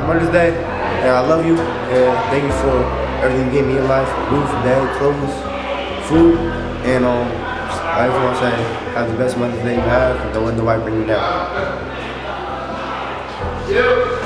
Mother's Day, and I love you, and thank you for everything you gave me in life, roof, bed, clothes, food, and I just want to say, have the best Mother's Day you have, and don't let nobody bring you down.